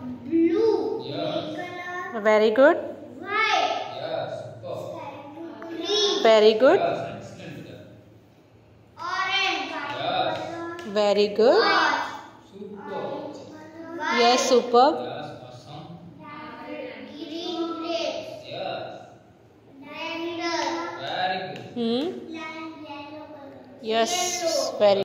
Blue. Yes. Color. Very good. White. Yes. Super. Green. Very good. Yes. Excellent. Orange. Yes. Very good. White. Super. Yes, superb. Yes. Awesome. Green grapes. Yes. Lavender. Very good. Hmm. Yellow color. Yes, very